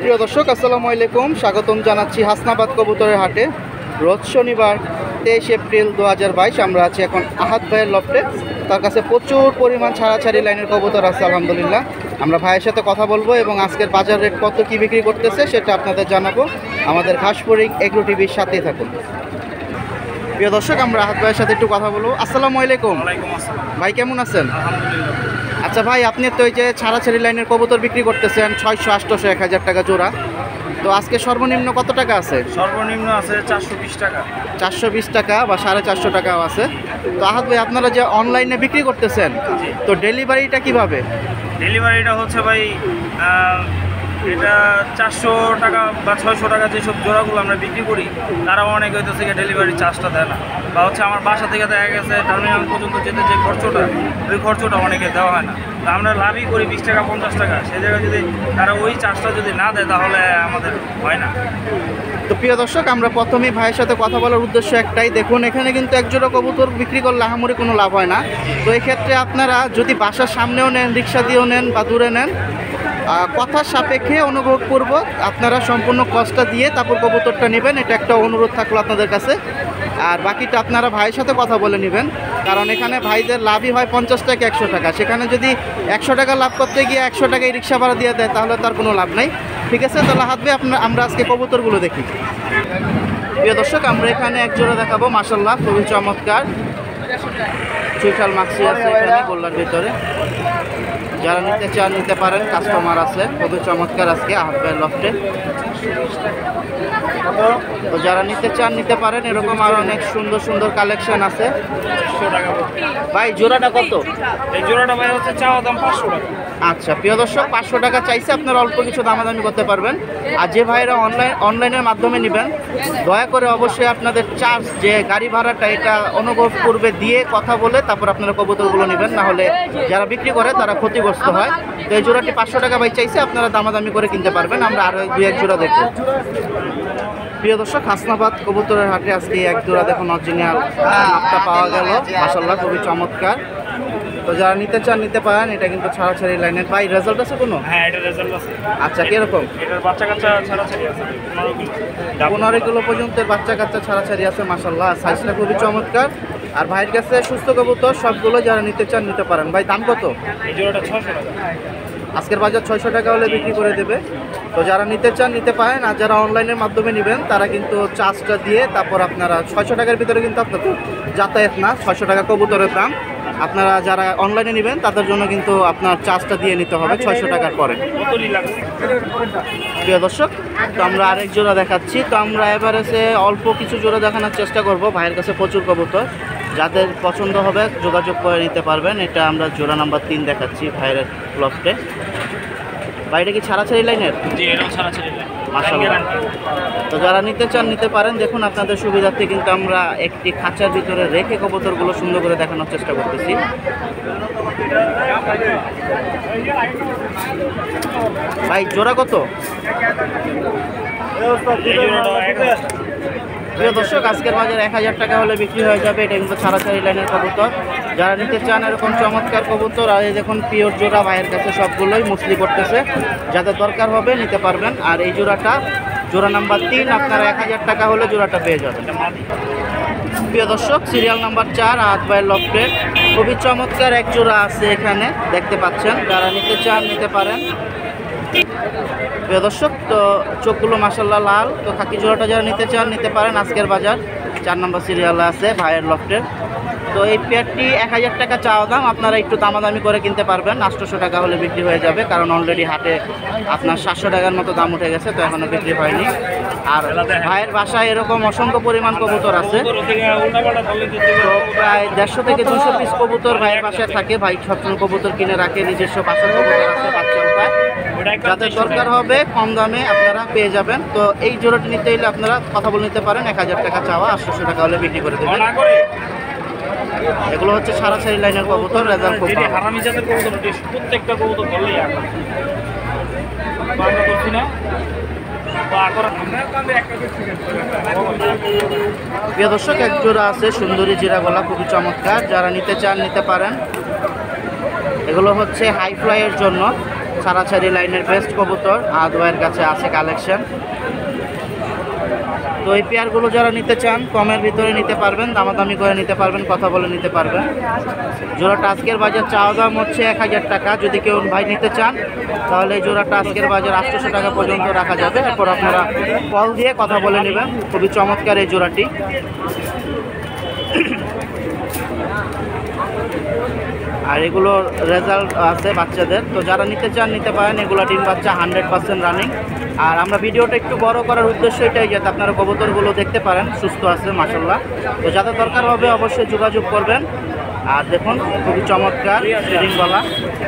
প্রিয় দর্শক আসসালামু আলাইকুম, স্বাগতম জানাচ্ছি হাসনাবাদ কবুতরের হাটে। রোজ শনিবার 23 এপ্রিল 2022। আমরা আছি এখন আহাদ ভাইয়ের লফটে। তার কাছে প্রচুর পরিমাণ ছাড়াছাড়ি লাইনের কবুতর আছে আলহামদুলিল্লাহ। আমরা ভাইয়ের সাথে কথা বলবো এবং আজকের বাজার রেট কত কী বিক্রি করতেছে সেটা আপনাদের জানাবো। আমাদের ঘাসপুরি এগ্রো টিভির সাথেই থাকুন। প্রিয় দর্শক, আমরা আহাদ ভাইয়ের সাথে একটু কথা বলবো। আসসালামু আলাইকুম। ভাই কেমন আছেন? আচ্ছা ভাই, আপনি তো এই যে ছাড়াছাড়ি লাইনের কবুতর বিক্রি করতেছেন 600, 800, 1000 টাকা জোড়া, তো আজকে সর্বনিম্ন কত টাকা আছে? সর্বনিম্ন আছে 420 টাকা। 420 টাকা বা 450 টাকাও আছে। তো আহাদ ভাই, আপনারা যে অনলাইনে বিক্রি করতেছেন, তো ডেলিভারিটা কিভাবে? ডেলিভারিটা হচ্ছে ভাই এটা 400 টাকা বা 600 টাকা যেসব জোড়াগুলো আমরা বিক্রি করি, তারা অনেক হইতেছে ডেলিভারি চার্জটা দেয় না, বা হচ্ছে আমার বাসা থেকে দেখা গেছে টার্মিনাল পর্যন্ত যেতে যে খরচটা, ওই খরচটা অনেকে দেওয়া হয় না। তা আমরা লাভই করি 20 টাকা 50 টাকা। সেই জায়গায় যদি তারা ওই চার্জটা যদি না দেয় তাহলে আমাদের হয় না। তো প্রিয় দর্শক, আমরা প্রথমেই ভাইয়ের সাথে কথা বলার উদ্দেশ্য একটাই। দেখুন, এখানে কিন্তু এক জোড়া কবুতর বিক্রি করলে আহামরি কোনো লাভ হয় না। তো এই ক্ষেত্রে আপনারা যদি বাসার সামনেও নেন, রিক্সা দিয়েও নেন বা দূরে নেন, কথার সাপেক্ষে অনুগ্রহপূর্বক আপনারা সম্পূর্ণ কষ্টটা দিয়ে তারপর কবুতরটা নেবেন। এটা একটা অনুরোধ থাকলো আপনাদের কাছে। আর বাকিটা আপনারা ভাইয়ের সাথে কথা বলে নেবেন, কারণ এখানে ভাইদের লাভই হয় 50 টাকা 100 টাকা। সেখানে যদি 100 টাকা লাভ করতে গিয়ে 100 টাকায় রিক্সা ভাড়া দিয়ে দেয় তাহলে তার কোনো লাভ নেই। ঠিক আছে, তাহলে হাত ভাই আমরা আজকে কবুতরগুলো দেখি। প্রিয় দর্শক, আমরা এখানে এক জোড়া দেখাবো, মাশাআল্লাহ খুবই চমৎকার চুইঠাল মাক্সি আছে এখানে গোল্লার ভিতরে। যারা নিতে চান নিতে পারেন, কাস্টমার আছে। খুবই চমৎকার আজকে আহাদ ভাইয়ের লফটে। তো যারা নিতে চান নিতে পারেন, এরকম আরো অনেক সুন্দর সুন্দর কালেকশন আছে। ভাই জোড়াটা কত? এই জোড়াটা ভাই হচ্ছে চাওয়া দাম 500 টাকা। আচ্ছা প্রিয় দর্শক, 500 টাকা চাইছে, আপনারা অল্প কিছু দামাদামি করতে পারবেন। আর যে ভাইরা অনলাইনের মাধ্যমে নেবেন, দয়া করে অবশ্যই আপনাদের চার্জ যে গাড়ি ভাড়াটা, এটা অনুভব করবে দিয়ে কথা বলে তারপর আপনারা কবুতরগুলো নেবেন, না হলে যারা বিক্রি করে তারা ক্ষতিগ্রস্ত হয়। তো এই জোড়াটি 500 টাকা ভাই চাইছে, আপনারা দামাদামি করে কিনতে পারবেন। আমরা আরও 2-1 জোড়া দেখব। প্রিয় দর্শক, হাসনাবাদ কবুতরের হাটে আজকে এক জোড়া দেখুন অরিজিনাল নাপটা পাওয়া গেল, মাশাআল্লাহ খুবই চমৎকার। তো যারা নিতে চান নিতে পারেন। এটা কিন্তু ছাড়াছাড়ি লাইনের। ভাই রেজাল্ট আছে কোনো? হ্যাঁ, এটা রেজাল্ট আছে। আচ্ছা, কিরকম? এটার বাচ্চা কাচ্চা ছাড়াছাড়ি আছে 15 কিলো পর্যন্ত বাচ্চা কাচ্চা ছাড়াছাড়ি আছে, মাশাআল্লাহ সাইজটা খুবই চমৎকার। আর ভাইয়ের কাছে সুস্থ কবুতর সবগুলো, যারা নিতে চান নিতে পারেন। ভাই দাম কত? এই জোড়াটা 600 টাকা। আজকের বাজার 600 টাকা হলে বিক্রি করে দেবে। তো যারা নিতে চান নিতে পারেন। আর যারা অনলাইনের মাধ্যমে নেবেন তারা কিন্তু চার্জটা দিয়ে তারপর আপনারা 600 টাকার ভিতরে কিন্তু আপনাদের যাতায়াত না, 600 টাকা কবুতরের দাম। আপনারা যারা অনলাইনে নেবেন তাদের জন্য কিন্তু আপনার চার্জটা দিয়ে নিতে হবে 600 টাকার পরে। প্রিয় দর্শক, তো আমরা আরেক জোড়া দেখাচ্ছি। তো আমরা এভারেজে অল্প কিছু জোড়া দেখানোর চেষ্টা করব। ভাইয়ের কাছে প্রচুর কবুতর, যাদের পছন্দ হবে যোগাযোগ করে নিতে পারবেন। এটা আমরা জোড়া নাম্বার 3 দেখাচ্ছি ভাইয়ের লফটে। বাইরে কি ছাড়াছাড়ি লাইনের? জি, এটাও ছাড়াছাড়ি লাইন। মাশাআল্লাহ। তো যারা নিতে চান নিতে পারেন। দেখুন, আপনাদের সুবিধার্থে কিন্তু আমরা একটি খাঁচার ভিতরে রেখে কবুতরগুলো সুন্দর করে দেখানোর চেষ্টা করতেছি। ভাই জোড়া কত? প্রিয় দর্শক, আজকের বাজার 1000 টাকা হলে বিক্রি হয়ে যাবে। এটা কিন্তু ছাড়াছাড়ি লাইনের কবুতর। যারা নিতে চান এরকম চমৎকার কবুতর, আর এই দেখুন পিওর জোড়া ভাইয়ের কাছে সবগুলোই মুসলি করতেছে। যাদের দরকার হবে নিতে পারবেন। আর এই জোড়াটা জোড়া নাম্বার 3, আপনারা 1000 টাকা হলে জোড়াটা পেয়ে যাবেন। প্রিয় দর্শক, সিরিয়াল নাম্বার 4 আহাদ ভাইয়ের লফটে খুবই চমৎকার এক জোড়া আছে এখানে দেখতে পাচ্ছেন। যারা নিতে চান নিতে পারেন। প্রিয় দর্শক, তো চোখগুলো মাশাআল্লাহ লাল। তো খাকি জোড়াটা যারা নিতে চান নিতে পারেন। আজকের বাজার 4 নম্বর সিরিয়ালে আছে ভাইয়ের লফটের। তো এই পেয়ারটি 1000 টাকা চাওয়া দাম, আপনারা একটু দামাদামি করে কিনতে পারবেন। 800 টাকা হলে বিক্রি হয়ে যাবে, কারণ অলরেডি হাটে আপনার 700 টাকার মতো দাম উঠে গেছে, তো এখনও বিক্রি হয়নি। আর ভাইয়ের বাসায় এরকম অসংখ্য পরিমাণ কবুতর আছে। তো প্রায় 150 থেকে 200 পিস কবুতর ভাইয়ের বাসায় থাকে। ভাই সবসময় কবুতর কিনে রাখে, নিজস্ব বাসার কবুতর আছে, বাচ্চা উঠায়। যাদের দরকার হবে কম দামে আপনারা পেয়ে যাবেন। তো এই জোড়াটি নিতে হলে আপনারা কথা বলে নিতে পারেন। 1000 টাকা চাওয়া, 800 টাকা হলে বিক্রি করে দেবেন। এগুলো হচ্ছে ছাড়াছাড়ি লাইনের কবুতর। রেজাল্ট খুব ভালো। হারামি জাতের কবুতর, প্রত্যেকটা কবুতর ধরলেই আমরা করছি না। প্রিয় দর্শক, এক জোড়া আছে সুন্দরী জিরা গলা, খুবই চমৎকার। যারা নিতে চান নিতে পারেন। এগুলো হচ্ছে হাই ফ্লাইয়ের জন্য ছাড়াছাড়ি লাইনের বেস্ট কবুতর আহাদ ভাইয়ের কাছে আছে কালেকশন। তো এই পেয়ারগুলো যারা নিতে চান কমের ভিতরে নিতে পারবেন, দামাদামি করে নিতে পারবেন, কথা বলে নিতে পারবেন। জোড়াটা আজকের বাজার চাওয়া দাম হচ্ছে 1000 টাকা। যদি কেউ ভাই নিতে চান তাহলে এই জোড়াটা আজকের বাজার 800 টাকা পর্যন্ত রাখা যাবে। এরপর আপনারা কল দিয়ে কথা বলে নেবেন। খুবই চমৎকার এই জোড়াটি। আর এগুলোর রেজাল্ট আছে বাচ্চাদের, তো যারা নিতে চান নিতে পারেন। এগুলো ডিম বাচ্চা 100% রানিং। আর আমরা ভিডিওটা একটু বড় করার উদ্দেশ্য এটাই যাতে আপনারা কবুতরগুলো দেখতে পারেন, সুস্থ আছে মাশাআল্লাহ। তো যাদের দরকার হবে অবশ্যই যোগাযোগ করবেন। আর দেখুন খুবই চমৎকার শেডিংওয়ালা।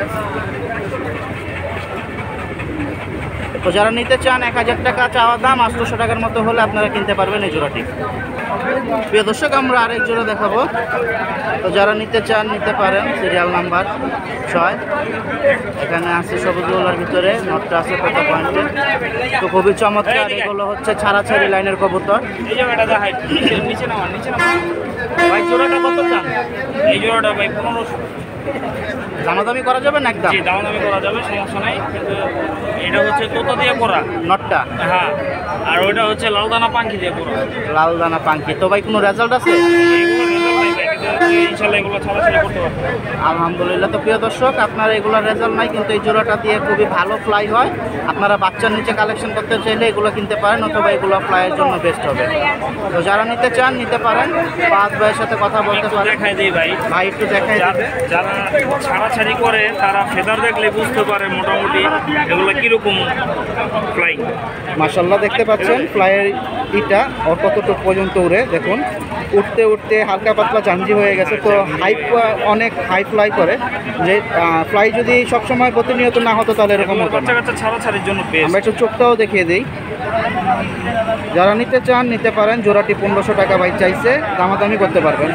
তো যারা নিতে চান 1000 টাকা চাওয়া দাম, 800 টাকার মতো হলে আপনারা কিনতে পারবেন এই জোড়াটি। প্রিয় দর্শক আমরা আরেক জোড়া দেখাবো। তো যারা নিতে চান নিতে পারেন। Serial number 6। এখানে আছে সবুজগুলোর ভিতরে, নটটা আছে কত পয়েন্টে। তো খুবই চমৎকার। এগুলো হচ্ছে ছাড়াছাড়ি লাইনের কবুতর। ভাই জোড়াটা কত চান? এই জোড়াটা ভাই 1500। দামাদামি করা যাবে না? একদম দামাদামি করা যাবে, সমস্যা নাই। কিন্তু এটা হচ্ছে তোতা দিয়ে করা নটটা, হ্যাঁ। আর ওইটা হচ্ছে লালদানা পাঙ্কি দিয়ে করা। লালদানা পাঙ্কি। তো ভাই কোনো রেজাল্ট আছে? ইনশাআল্লাহ এগুলো ছাড়াছাড়ি করতে পারবো আলহামদুলিল্লাহ। তো প্রিয় দর্শক আপনার এগুলোর রেজাল্ট নাই, কিন্তু এই জোড়াটা দিয়ে খুবই ভালো ফ্লাই হয়। আপনারা বাচ্চার নিচে কালেকশন করতে চাইলে এগুলো কিনতে পারেন, অথবা এগুলো ফ্লাইয়ের জন্য বেস্ট হবে। তো যারা নিতে চান নিতে পারেন। পাঁচ ভাইয়ের সাথে কথা বলতে পারেন। দেখাই দিই ভাই, ভাই একটু দেখাই দেবে। যারা ছাড়াছাড়ি করে তারা ফেদার দেখলে বুঝতে পারে মোটামুটি এগুলো কিরকম ফ্লাই। মাশাআল্লাহ দেখতে পাচ্ছেন ফ্লাইয়ের ইটা ওর কতটুকু পর্যন্ত উড়ে। দেখুন উঠতে উঠতে হালকা পাতলা চাঞ্জি হয়ে গেছে। তো অনেক হাই ফ্লাই করে। যে ফ্লাই যদি সবসময় প্রতিনিয়ত না হতো তাহলে এরকম হতো না। বাচ্চা ছাড়াছাড়ির জন্য আমরা একটু চোখটাও দেখিয়ে দিই। যারা নিতে চান নিতে পারেন। জোড়াটি 1500 টাকা ভাই চাইছে, দামাদামি করতে পারবেন।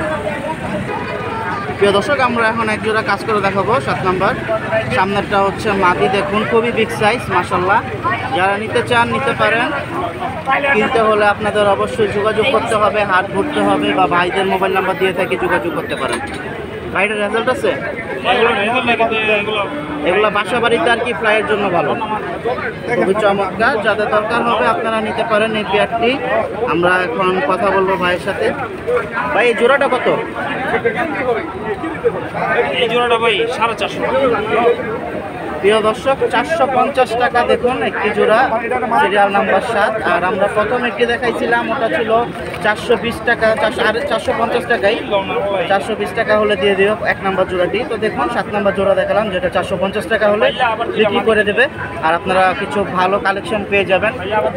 প্রিয় দর্শক আমরা এখন এক জোড়া কাজ করে দেখাবো 7 নাম্বার। সামনেরটা হচ্ছে মাদি, দেখুন খুবই বিগ সাইজ মাশাআল্লাহ। যারা নিতে চান নিতে পারেন। কিনতে হলে আপনাদের অবশ্যই যোগাযোগ করতে হবে, হাট ঘুরতে হবে, বা ভাইদের মোবাইল নাম্বার দিয়ে থেকে যোগাযোগ করতে পারেন। ভাইটার রেজাল্ট আছে? এগুলো বাসা বাড়িতে আর কি ফ্লাইয়ের জন্য ভালো। খুবই চমৎকার। যাদের দরকার হবে আপনারা নিতে পারেন এই পেয়ারটি। আমরা এখন কথা বলবো ভাইয়ের সাথে। ভাই এই জোড়াটা কত? এই জোড়াটা ভাই 450। প্রিয় দর্শক 450 টাকা দেখুন একটি জোড়া, সিরিয়াল নাম্বার 7। আর আমরা প্রথম একটি দেখাইছিলাম ওটা ছিল 420 টাকা, 450 টাকাই। 420 টাকা হলে দিয়ে দিও 1 নাম্বার জোড়াটি। তো দেখুন 7 নাম্বার জোড়া দেখালাম যেটা 450 টাকা হলে বিক্রি করে দেবে। আর আপনারা কিছু ভালো কালেকশন পেয়ে যাবেন।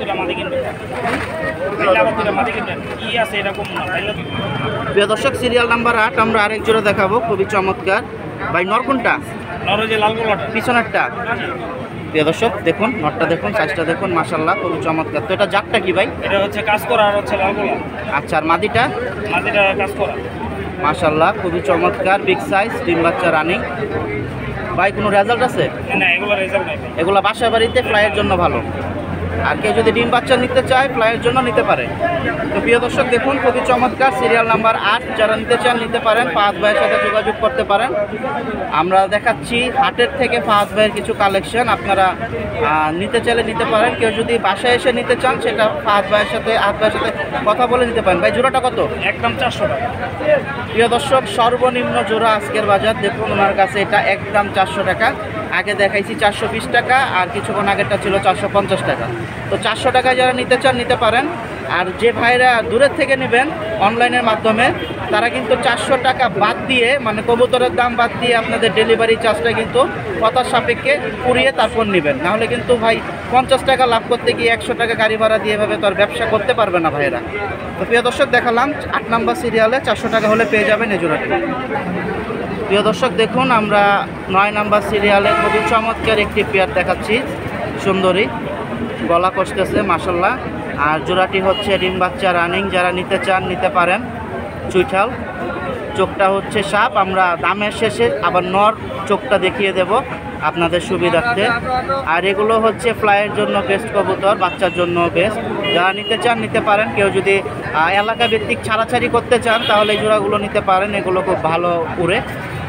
প্রিয় দর্শক সিরিয়াল নাম্বার 8 আমরা আরেক জোড়া দেখাবো, খুবই চমৎকার। ভাই নর কোনটা? পিছনেরটা। প্রিয় দর্শক দেখুন নটটা দেখুন, সাইজটা দেখুন মাশাআল্লাহ খুবই চমৎকার। তো এটা জাতটা কি ভাই? এটা হচ্ছে কাজ করা আর হচ্ছে লাল গোলা। আচ্ছা আর মাদিটা? মাদিটা কাজ করা। মাশাআল্লাহ খুবই চমৎকার, বিগ সাইজ, ডিম বাচ্চা রানিং। ভাই কোনো রেজাল্ট আছে? না এগুলো রেজাল্ট নাই। এগুলো বাসা বাড়িতে ফ্লাইয়ের জন্য ভালো। আর কেউ যদি ডিম বাচ্চা নিতে চায় ফ্লাইয়ের জন্য নিতে পারে। তো প্রিয় দর্শক দেখুন খুবই চমৎকার, সিরিয়াল নাম্বার 8। যারা নিতে চান নিতে পারেন, ফাহাদ ভাইয়ের সাথে যোগাযোগ করতে পারেন। আমরা দেখাচ্ছি হাটের থেকে ফাহাদ ভাইয়ের কিছু কালেকশন, আপনারা নিতে চাইলে নিতে পারেন। কেউ যদি বাসায় এসে নিতে চান সেটা ফাহাদ ভাইয়ের সাথে কথা বলে নিতে পারেন। ভাই জোড়াটা কত? একদম 400 টাকা। প্রিয় দর্শক সর্বনিম্ন জোড়া আজকের বাজার দেখুন ওনার কাছে এটা একদম 400 টাকা। আগে দেখাইছি 420 টাকা, আর কিছুক্ষণ আগেরটা ছিল 450 টাকা। তো 400 টাকায় যারা নিতে চান নিতে পারেন। আর যে ভাইরা দূরের থেকে নেবেন অনলাইনের মাধ্যমে তারা কিন্তু 400 টাকা বাদ দিয়ে, মানে কবুতরের দাম বাদ দিয়ে আপনাদের ডেলিভারি চার্জটা কিন্তু কথার সাপেক্ষে পুড়িয়ে তারপর নেবেন। নাহলে কিন্তু ভাই 50 টাকা লাভ করতে গিয়ে 100 টাকা গাড়ি ভাড়া দিয়ে এভাবে তো আর ব্যবসা করতে পারবে না ভাইরা। তো প্রিয় দর্শক দেখালাম 8 নাম্বার সিরিয়ালে 400 টাকা হলে পেয়ে যাবেন এই জোড়াটি। প্রিয় দর্শক দেখুন আমরা 9 নাম্বার সিরিয়ালে খুবই চমৎকার একটি পেয়ার দেখাচ্ছি, সুন্দরী, গলা কষতেছে মাশাআল্লাহ। আর জোড়াটি হচ্ছে ডিম বাচ্চা রানিং। যারা নিতে চান নিতে পারেন। চুইঠাল, চোখটা হচ্ছে সাপ। আমরা দামের শেষে আবার নর চোখটা দেখিয়ে দেব আপনাদের সুবিধার্থে। আর এগুলো হচ্ছে ফ্লাইয়ের জন্য বেস্ট কবুতর, বাচ্চার জন্য বেস্ট। যারা নিতে চান নিতে পারেন। কেউ যদি এলাকা ভিত্তিক ছাড়াছাড়ি করতে চান তাহলে এই জোড়াগুলো নিতে পারেন, এগুলো খুব ভালো উড়ে।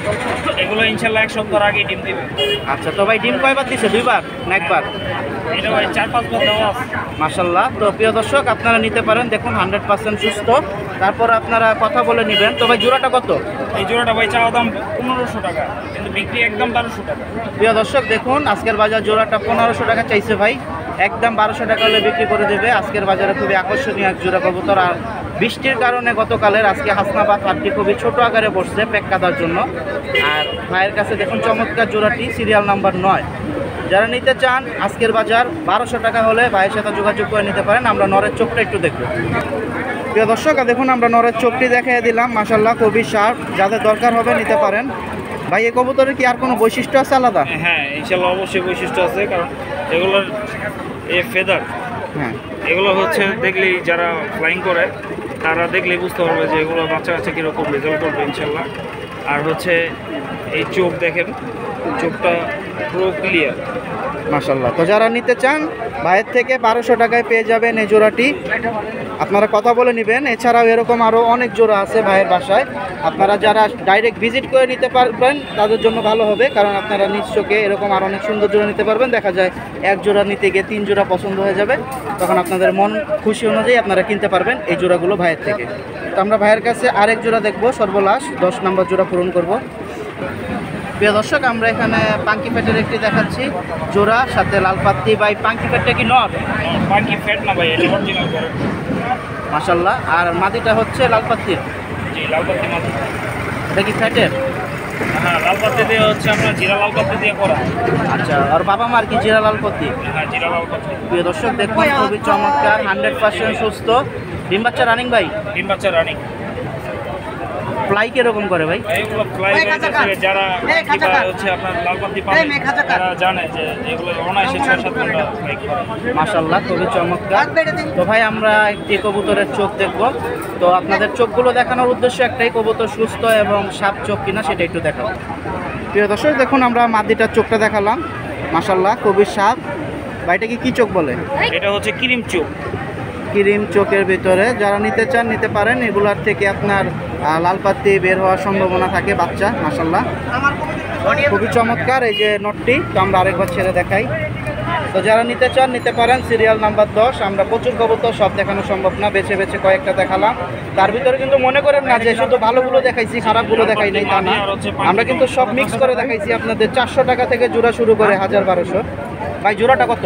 এগুলো ইনশাল্লাহ 1 সপ্তাহ আগে ডিম দিবে। আচ্ছা, তো ভাই ডিম কয়বার দিছে, 2বার না 1বার? এটা ভাই 4-5 বার দেওয়া আছে। মাশাল্লাহ। তো প্রিয় দর্শক আপনারা নিতে পারেন, দেখুন 100% সুস্থ। তারপর আপনারা কথা বলে নেবেন। তো ভাই জোড়াটা কত? এই জোড়াটা ভাই চাওয়া দাম 1500 টাকা, কিন্তু বিক্রি একদম 1200 টাকা। প্রিয় দর্শক দেখুন, আজকের বাজার জোড়াটা 1500 টাকা চাইছে ভাই, একদম 1200 টাকা হলে বিক্রি করে দেবে। আজকের বাজারে খুবই আকর্ষণীয় এক জোড়া কবুতর। আর বৃষ্টির কারণে গতকালের আজকে হাসনাবাদ হাটটি খুবই ছোট আকারে বসছে প্যাক কাটার জন্য। আর ভাইয়ের কাছে দেখুন চমৎকার জোড়াটি, সিরিয়াল নাম্বার 9। যারা নিতে চান আজকের বাজার 1200 টাকা হলে ভাইয়ের সাথে যোগাযোগ করে নিতে পারেন। আমরা নরের চোখটা একটু দেখব। প্রিয় দর্শক দেখুন, আমরা নরের চোখটি দেখিয়ে দিলাম, মাশাল্লাহ খুবই শার্প। যাদের দরকার হবে নিতে পারেন। ভাই এই কবুতরের কি আর কোনো বৈশিষ্ট্য আছে আলাদা? হ্যাঁ ইনশাল্লাহ অবশ্যই বৈশিষ্ট্য আছে, কারণ এগুলোর এই ফেদার, হ্যাঁ, এগুলো হচ্ছে দেখলেই যারা ফ্লাইং করে তারা দেখলেই বুঝতে পারবে যে এগুলো বাচ্চা কাচ্চা কীরকম রেজাল্ট করবে ইনশাল্লাহ। আর হচ্ছে এই চোখ দেখেন, চোখটা পুরো ক্লিয়ার। মাশাল্লাহ। তো যারা নিতে চান ভাইয়ের থেকে 1200 টাকায় পেয়ে যাবেন এই জোড়াটি। আপনারা কথা বলে নেবেন। এছাড়াও এরকম আরও অনেক জোড়া আছে ভাইয়ের বাসায়। আপনারা যারা ডাইরেক্ট ভিজিট করে নিতে পারবেন তাদের জন্য ভালো হবে, কারণ আপনারা নিজ চোখে এরকম আরও অনেক সুন্দর জোড়া নিতে পারবেন। দেখা যায় এক জোড়া নিতে গিয়ে 3 জোড়া পছন্দ হয়ে যাবে, তখন আপনাদের মন খুশি অনুযায়ী আপনারা কিনতে পারবেন এই জোড়াগুলো ভাইয়ের থেকে। তো আমরা ভাইয়ের কাছে আরেক জোড়া দেখবো, সর্বলাশ 10 নম্বর জোড়া পূরণ করব। প্রিয় দর্শক আমরা এখানে পাঙ্কি ফ্যাটের একটি দেখাচ্ছি জোড়া, সাথে লাল পাত্তি। ভাই পাঙ্কি ফ্যাটটা কি নর? বাকি ফ্যাট না ভাই, এটা অরিজিনাল করে। মাশাল্লাহ। আর মাদিটা হচ্ছে লাল পাত্তির? জি লালপাতি মাছ। এটা কি ফ্যাটের? হ্যাঁ লালপাতি দিয়ে হচ্ছে আপনার জিরা লালপাতি দিয়ে করা। আচ্ছা, আর বাবা মার কি জিরা লাল পাত্তি? হ্যাঁ জিরা লালপাতি। প্রিয় দর্শক দেখুন খুবই চমৎকার, 100% সুস্থ। ডিম বাচ্চা রানিং ভাই? ডিম বাচ্চা রানিং। ফ্লাই কিরকম করে ভাই? এইগুলো ফ্লাই যারা হচ্ছে আপনার লালপাতি পাবে তারা জানে যে এগুলো অনায়াসে 6-7 ঘন্টা ফ্লাই করে। মাশাল্লাহ খুবই চমৎকার। তো ভাই আমরা একটি কবুতরের চোখ দেখব। তো আপনাদের চোখগুলো দেখানোর উদ্দেশ্য একটাই, কবুতর সুস্থ এবং সাপ চোখ কিনা সেটা একটু দেখাবো। প্রিয় দর্শক দেখুন আমরা মাদিটার চোখটা দেখালাম, মাশাল্লাহ খুবই সাপ। ভাইটাকে কি চোখ বলে? এটা হচ্ছে ক্রিম চোখ। ক্রিম চোখের ভিতরে যারা নিতে চান নিতে পারেন। এগুলার থেকে আপনার লাল পাত্তি বের হওয়ার সম্ভাবনা থাকে বাচ্চা। মাশাল্লাহ খুবই চমৎকার এই যে নটটি। তো আমরা আরেকবার ছেড়ে দেখাই। তো যারা নিতে চান নিতে পারেন। Serial number 10। আমরা প্রচুর কবুতর সব দেখানো সম্ভব না, বেছে বেছে কয়েকটা দেখালাম। তার ভিতরে কিন্তু মনে করেন না যে শুধু ভালোগুলো দেখাইছি খারাপগুলো দেখাই নাই, তা না। আমরা কিন্তু সব মিক্স করে দেখাইছি আপনাদের। 400 টাকা থেকে জোড়া শুরু করে 1000-1200। ভাই জোড়াটা কত?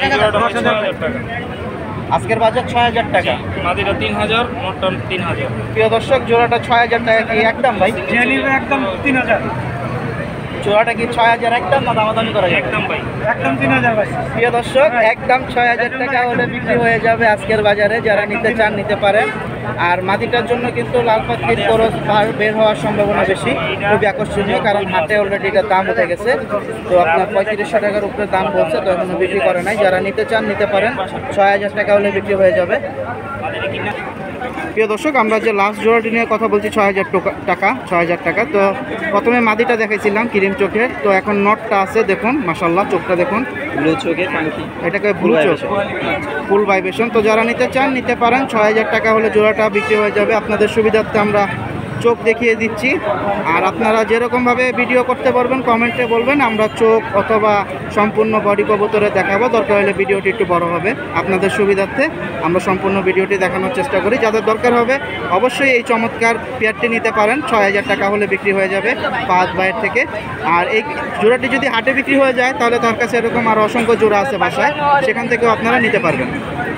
আজকের বাজার 6000 টাকা। মাদিটা 3000, নটটা 3000। প্রিয় দর্শক জোড়াটা 6000 টাকা কি একদম ভাই? একদম 3000। জোড়াটা কি 6000 একদম না দামাদামি করা যাবে? একদম ভাই, একদম 3000 ভাই। প্রিয় দর্শক একদম 6000 টাকা হলে বিক্রি হয়ে যাবে আজকের বাজারে। যারা নিতে চান নিতে পারেন। আর মাদিটার জন্য কিন্তু লাল পাত্তির খরচ বের হওয়ার সম্ভাবনা বেশি, খুবই আকর্ষণীয়, কারণ হাটে অলরেডি এটার দাম উঠে গেছে। তো আপনার 3500 টাকার উপরে দাম বলছে, তো এখনো বিক্রি করে নাই। যারা নিতে চান নিতে পারেন, 6000 টাকা হলে বিক্রি হয়ে যাবে। প্রিয় দর্শক আমরা যে লাস্ট জোড়াটি নিয়ে কথা বলছি 6000 টাকা। 6000 টাকা। তো প্রথমে মাদিটা দেখাইছিলাম ক্রিম চোখের, তো এখন নটটা আছে দেখুন, মাশাল্লাহ চোখটা দেখুন, ব্লু চোখের পাঙ্কি, এটাকে ব্লু চোখ, ফুল ভাইব্রেশন। তো যারা নিতে চান নিতে পারেন। 6000 টাকা হলে জোড়াটা বিক্রি হয়ে যাবে। আপনাদের সুবিধার্থে আমরা চোখ দেখিয়ে দিচ্ছি। আর আপনারা যেরকমভাবে ভিডিও করতে পারবেন কমেন্টে বলবেন, আমরা চোখ অথবা সম্পূর্ণ বডি কবুতরে দেখাবো। দরকার হলে ভিডিওটি একটু বড় হবে, আপনাদের সুবিধার্থে আমরা সম্পূর্ণ ভিডিওটি দেখানোর চেষ্টা করি। যাদের দরকার হবে অবশ্যই এই চমৎকার পেয়ারটি নিতে পারেন। 6000 টাকা হলে বিক্রি হয়ে যাবে পাঁচ ভাইয়ের থেকে। আর এই জোড়াটি যদি হাটে বিক্রি হয়ে যায় তাহলে তার কাছে এরকম আরও অসংখ্য জোড়া আছে বাসায়, সেখান থেকেও আপনারা নিতে পারবেন।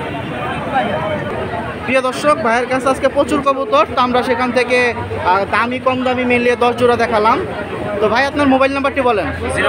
প্রিয় দর্শক ভাইয়ের কাছে আজকে প্রচুর কবুতর, তো আমরা সেখান থেকে দামি কম দামি মিলিয়ে 10 জোড়া দেখালাম। তো ভাই আপনার মোবাইল নাম্বারটি বলেন।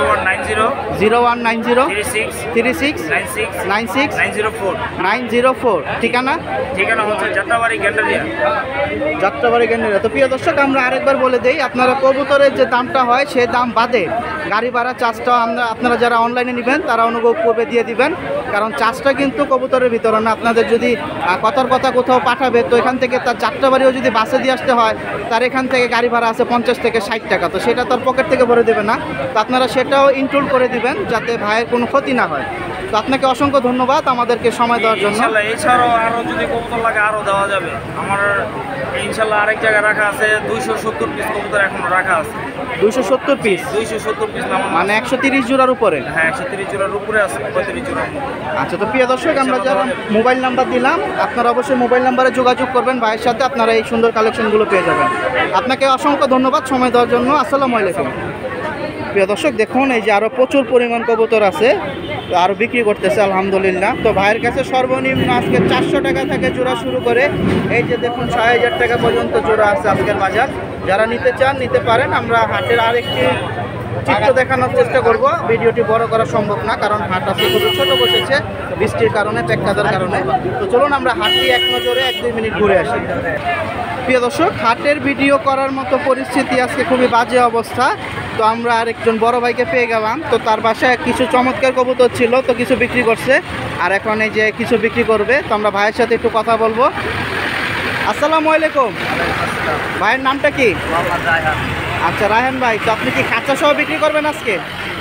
0190 36 96 904। ঠিকানা হচ্ছে যাত্রাবাড়ি গেন্ডারিয়া। যাত্রাবাড়ি গেন্ডারিয়া। তো প্রিয় দর্শক আমরা আরেকবার বলে দেই, আপনারা কবুতরের যে দামটা হয় সেই দাম বাদে গাড়ি ভাড়া চার্জটা আপনারা যারা অনলাইনে নেবেন তারা অনুভব করবে দিয়ে দিবেন, কারণ চার্জটা কিন্তু কবুতরের ভিতরে না। আপনাদের যদি কথার কথা কোথাও পাঠাবে, তো এখান থেকে তার যাত্রাবাড়িও যদি বাসে দিয়ে আসতে হয়, তার এখান থেকে গাড়ি ভাড়া আছে 50 থেকে 60 টাকা। তো সেটা তার পকেট থেকে ভরে দেবে না, তো আপনারা সেটাও ইনক্লুড করে দিবেন যাতে ভাইয়ের কোনো ক্ষতি না হয়। তো আপনাকে অসংখ্য ধন্যবাদ আমাদেরকে সময় দেওয়ার জন্য। ইনশাল্লাহ এছাড়াও আরও যদি কবুতর লাগে আরও দেওয়া যাবে। আমার ইনশাল্লাহ আরেক জায়গায় রাখা আছে 270 পিস কবুতর এখনো রাখা আছে। 270 পিস? 270 পিস মানে 130 জোড়ার উপরে? হ্যাঁ 130 জোড়ার উপরে আছে, 35 জোড়া। আচ্ছা, তো প্রিয় দর্শক আমরা যারা মোবাইল নাম্বার দিলাম, আপনারা অবশ্যই মোবাইল নাম্বারে যোগাযোগ করবেন ভাইয়ের সাথে, আপনারা এই সুন্দর কালেকশনগুলো পেয়ে যাবেন। আপনাকে অসংখ্য ধন্যবাদ সময় দেওয়ার জন্য। আসসালামু আলাইকুম। প্রিয় দর্শক দেখুন, এই যে আরও প্রচুর পরিমাণ কবুতর আছে, তো আরও বিক্রি করতেছে আলহামদুলিল্লাহ। তো ভাইয়ের কাছে সর্বনিম্ন আজকে 400 টাকা থেকে জোড়া শুরু করে এই যে দেখুন 6000 টাকা পর্যন্ত জোড়া আছে আজকের বাজার। যারা নিতে চান নিতে পারেন। আমরা হাটের আরেকটি চিত্র দেখানোর চেষ্টা করব। ভিডিওটি বড় করা সম্ভব না, কারণ হাট আজকে খুবই ছোট বসেছে বৃষ্টির কারণে, প্রেক্ষাতের কারণে। তো চলুন আমরা হাটটি এক নজরে 1-2 মিনিট ঘুরে আসি। প্রিয় দর্শক, হাটের ভিডিও করার মতো পরিস্থিতি আজকে খুবই বাজে অবস্থা। তো আমরা আরেকজন বড় ভাইকে পেয়ে গেলাম। তো তার বাসায় কিছু চমৎকার কবুতর ছিল, তো কিছু বিক্রি করছে, আর এখন এই যে কিছু বিক্রি করবে। তো আমরা ভাইয়ের সাথে একটু কথা বলবো। আসসালামু আলাইকুম। ভাইয়ের নামটা কি? আচ্ছা রায়হান ভাই, তো আপনি কি খাঁচা সহ বিক্রি করবেন আজকে?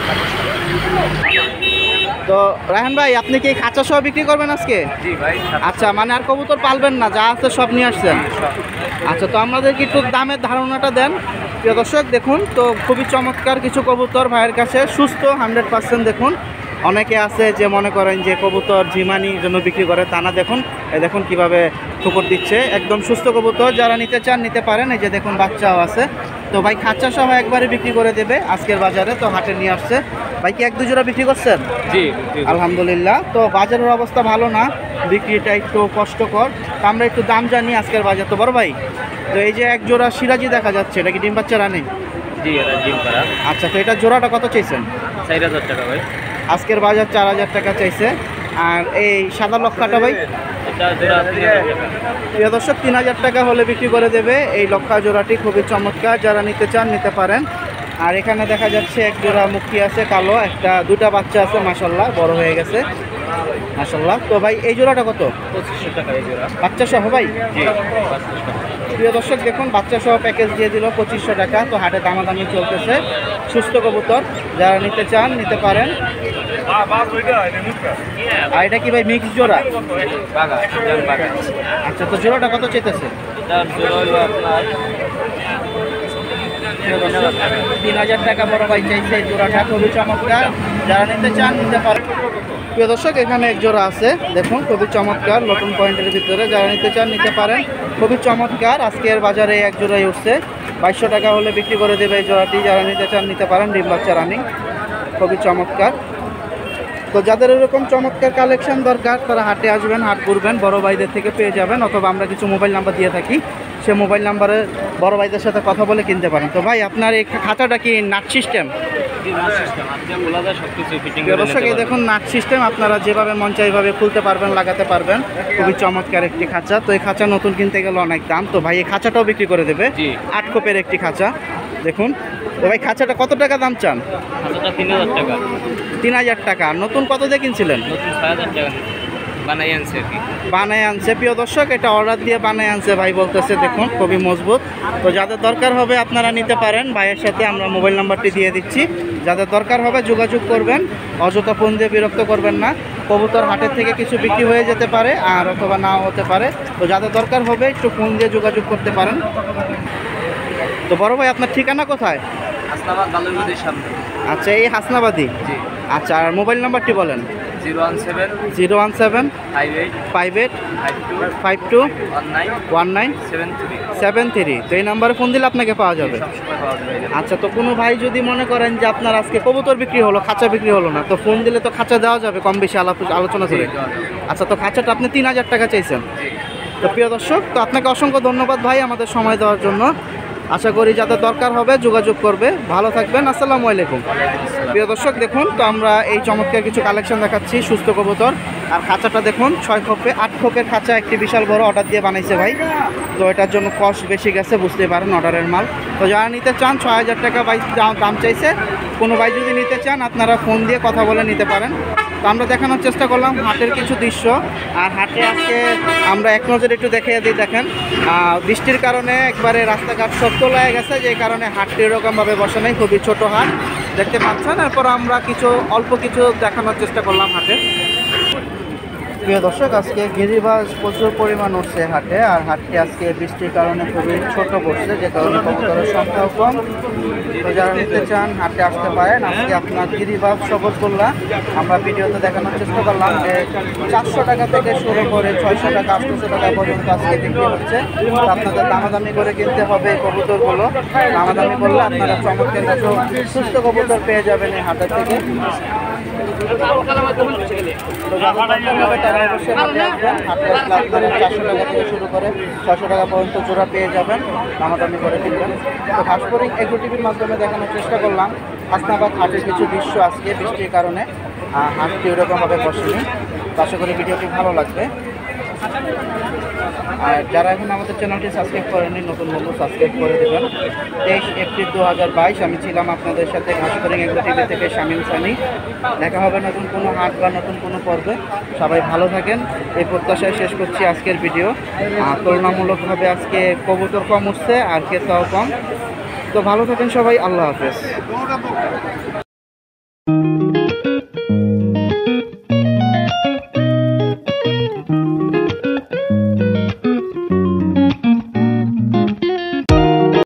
তো রায়হান ভাই, আপনি কি খাঁচা সহ বিক্রি করবেন আজকে? জি ভাই। আচ্ছা, মানে আর কবুতর পালবেন না, যা আছে সব নিয়ে আসছেন? আচ্ছা, তো আমাদেরকে একটু দামের ধারণাটা দেন। প্রিয় দর্শক দেখুন, তো খুবই চমৎকার কিছু কবুতর ভাইয়ের কাছে, সুস্থ 100%। দেখুন, অনেকে আছে যে মনে করেন যে কবুতর ঝিমানির জন্য বিক্রি করে, তা না। দেখুন দেখুন কিভাবে ঠুকুর দিচ্ছে, একদম সুস্থ কবুতর। যারা নিতে চান নিতে পারেন। এই যে দেখুন বাচ্চাও আছে। তো ভাই খাঁচা সহ একবারে বিক্রি করে দেবে আজকের বাজারে, তো হাটে নিয়ে আসছে। ভাই কি 1-2 জোড়া বিক্রি করছেন? জি আলহামদুলিল্লাহ। তো বাজারের অবস্থা ভালো না, বিক্রিটা একটু কষ্টকর। তো আমরা একটু দাম জানি আজকের বাজার। তো বড় ভাই, তো এই যে এক জোড়া সিরাজি দেখা যাচ্ছে, এটা কি ডিম বাচ্চা রানি? জি, এটা জিম করা। আচ্ছা, তো এটা জোড়াটা কত চাইছেন? 4000 টাকা ভাই। আজকের বাজার 4000 টাকা চাইছে। আর এই সাদা লক্ষাটা ভাই? এটা জোড়া 3000 টাকা। প্রিয় দর্শক, 3000 টাকা হলে বিক্রি করে দেবে এই লক্ষা জোড়াটি। খুবই চমৎকার, যারা নিতে চান নিতে পারেন। আর এখানে দেখা যাচ্ছে এক জোড়া মুক্তি আছে কালো, দুটা বাচ্চা আছে মাশাল্লাহ, বড় হয়ে গেছে মাশাল্লাহ। তো ভাই এই জোড়াটা কত? 2500 টাকা এই জোড়া। বাচ্চা সহ ভাই? জি 2500 টাকা। প্রিয় দর্শক দেখুন, বাচ্চা সহ প্যাকেজ দিয়ে দিল 2500 টাকা। তো হাটে দামাদামি চলতেছে। সুস্থ কবুতর, যারা নিতে চান নিতে পারেন। আর এটা কি ভাই মিক্স জোড়া? আচ্ছা, তো জোড়াটা কত চেতেছে? এটার জোড়া হলো আপনার 3000 টাকা বড় ভাই চাইছে। জোড়াটা খুবই চমৎকার, যারা নিতে চান নিতে পারেন। প্রিয় দর্শক, এখানে এক জোড়া আছে দেখুন, খুবই চমৎকার, নতুন পয়েন্টের ভিতরে। যারা নিতে চান নিতে পারেন, খুবই চমৎকার। আজকের বাজারে এক জোড়াই উঠছে, 2200 টাকা হলে বিক্রি করে দেবে এই জোড়াটি। যারা নিতে চান নিতে পারেন, ডিম বাচ্চা রানিং, খুবই চমৎকার। তো যাদের এরকম চমৎকার কালেকশন দরকার, তারা হাটে আসবেন, হাট ঘুরবেন, বড় ভাইদের থেকে পেয়ে যাবেন। অথবা আমরা কিছু মোবাইল নাম্বার দিয়ে থাকি, সে মোবাইল নাম্বারে বড় ভাইদের সাথে কথা বলে কিনতে পারেন। তো ভাই, আপনার এই খাঁচাটা কি নাট সিস্টেম? দর্শক এই দেখুন নাট সিস্টেম, আপনারা যেভাবে মন চাই এইভাবে খুলতে পারবেন, লাগাতে পারবেন। খুবই চমৎকার একটি খাঁচা। তো এই খাঁচা নতুন কিনতে গেলে অনেক দাম। তো ভাই এই খাঁচাটাও বিক্রি করে দেবে, 8 কোপের একটি খাঁচা দেখুন। তো ভাই খাঁচাটা কত টাকা দাম চান? 3000 টাকা। 3000 টাকা। নতুন কত দিয়ে কিনছিলেন? নতুন 6000 টাকা বানাই আনছে আর কি। বানায় আনছে। প্রিয় দর্শক, এটা অর্ডার দিয়ে বানায় আনছে ভাই বলতেছে। দেখুন খুবই মজবুত। তো যাদের দরকার হবে আপনারা নিতে পারেন। ভাইয়ের সাথে আমরা মোবাইল নাম্বারটি দিয়ে দিচ্ছি, যাদের দরকার হবে যোগাযোগ করবেন। অযথা ফোন দিয়ে বিরক্ত করবেন না। কবুতর হাটের থেকে কিছু বিক্রি হয়ে যেতে পারে, আর অথবা নাও হতে পারে। তো যাদের দরকার হবে একটু ফোন দিয়ে যোগাযোগ করতে পারেন। তো বড় ভাই, আপনার ঠিকানা কোথায়? হাসনাবাদ বালুরঘাটের সামনে। আচ্ছা, এই হাসনাবাদী। জি। আচ্ছা, আর মোবাইল নাম্বারটি বলেন। 017 017 58 58 52 52 19 19 73। 73। তো এই নাম্বারে ফোন দিলে আপনাকে পাওয়া যাবে। সবসময় পাওয়া যাবে। আচ্ছা, তো কোনো ভাই যদি মনে করেন যে আপনার আজকে কবুতর বিক্রি হলো, খাঁচা বিক্রি হলো না, তো ফোন দিলে তো খাঁচা দেওয়া যাবে কম বেশি আলোচনা করে। আচ্ছা, তো খাঁচাটা আপনি 3000 টাকা চাইছেন। তো প্রিয় দর্শক, তো আপনাকে অসংখ্য ধন্যবাদ ভাই আমাদের সময় দেওয়ার জন্য। আশা করি যাদের দরকার হবে যোগাযোগ করবে। ভালো থাকবেন, আসসালামু আলাইকুম। প্রিয় দর্শক দেখুন, তো আমরা এই চমৎকার কিছু কালেকশন দেখাচ্ছি সুস্থ কবুতর। আর খাঁচাটা দেখুন 6 খোপে 8 খোপের খাঁচা, একটি বিশাল বড় অর্ডার দিয়ে বানাইছে ভাই। তো এটার জন্য কস্ট বেশি গেছে, বুঝতে পারেন, অর্ডারের মাল। তো যারা নিতে চান 6000 টাকা ভাই দাম চাইছে। কোনো ভাই যদি নিতে চান আপনারা ফোন দিয়ে কথা বলে নিতে পারেন। তো আমরা দেখানোর চেষ্টা করলাম হাটের কিছু দৃশ্য। আর হাটে আজকে আমরা এক নজরে একটু দেখিয়ে দিই। দেখেন বৃষ্টির কারণে একবারে রাস্তাঘাট সব তোলা হয়ে গেছে, যে কারণে হাটটি এরকমভাবে বসে নেই, খুবই ছোটো হাট। দেখতে পাচ্ছেন। এরপর আমরা অল্প কিছু দেখানোর চেষ্টা করলাম হাটে। প্রিয় দর্শক, আজকে গিরিবাজ প্রচুর পরিমাণ উঠছে হাটে, আর হাটটি আজকে বৃষ্টির কারণে খুবই ছোট পড়ছে, যে কারণে কবুতরের সংখ্যাও কম। তো যারা নিতে চান হাটে আসতে পারেন। আজকে আপনার গিরিবাজ সবুজগুল্লা আমরা ভিডিওতে দেখানোর চেষ্টা করলাম যে 400 টাকা থেকে শুরু করে 600 টাকা 800 টাকা পর্যন্ত আজকে বিক্রি হচ্ছে। তো আপনাদের দামাদামি করে কিনতে হবে এই কবুতরগুলো। দামাদামি করলে আপনারা চমৎকার মতো সুস্থ কবুতর পেয়ে যাবেন এই হাটের থেকে। তো তারা অবশ্যই হাটে আসবেন। হাটে আসলে আপনারা 400 টাকা থেকে শুরু করে 600 টাকা পর্যন্ত জোড়া পেয়ে যাবেন, দামাদামি করে কিনবেন। তো ঘাসফড়িং এগ্রো টিভির মাধ্যমে দেখানোর চেষ্টা করলাম হাসনাবাদ হাটের কিছু দৃশ্য। আজকে বৃষ্টির কারণে হাটটি ওরকমভাবে বসেনি। তো আশা করি ভিডিওটি ভালো লাগবে। আর যারা এখন আমাদের চ্যানেলটি সাবস্ক্রাইব করেনি, নতুন বন্ধু সাবস্ক্রাইব করে দেবেন। 23 এপ্রিল 2022 আমি ছিলাম আপনাদের সাথে ঘাসফড়িং এগ্রো টিভি থেকে শামীম সানি। দেখা হবে নতুন কোনো হাট বা নতুন কোনো পর্বে। সবাই ভালো থাকেন এই প্রত্যাশায় শেষ করছি আজকের ভিডিও। তুলনামূলকভাবে আজকে কবুতর কম উঠছে আর ক্রেতাও কম। তো ভালো থাকেন সবাই, আল্লাহ হাফেজ।